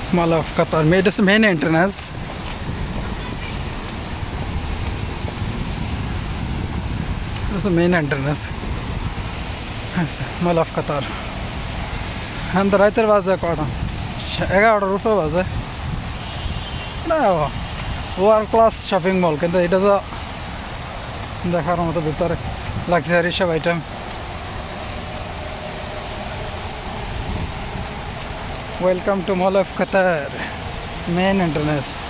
Mall of Qatar. It is main entrance. This is the main entrance. Mall of Qatar. And the right there was a corner. I got a roof was a world class shopping mall. Can it is a luxury shop item. Welcome to Mall of Qatar, main entrance.